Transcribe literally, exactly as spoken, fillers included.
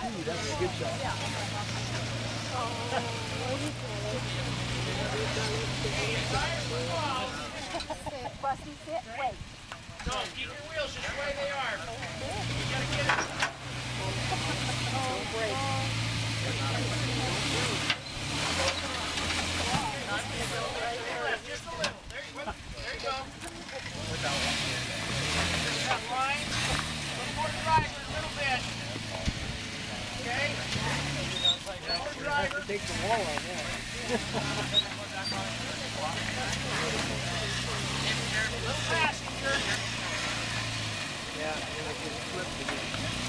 That's a good shot. Sit, Busty, sit, wait. No, keep your wheels just the way they are. You gotta get it. Don't break. Just a little. There you go. There you go. That line. Before driver a little bit. Okay? Before driver. Take the wall on that. Little passenger. Yeah, and I just flipped again.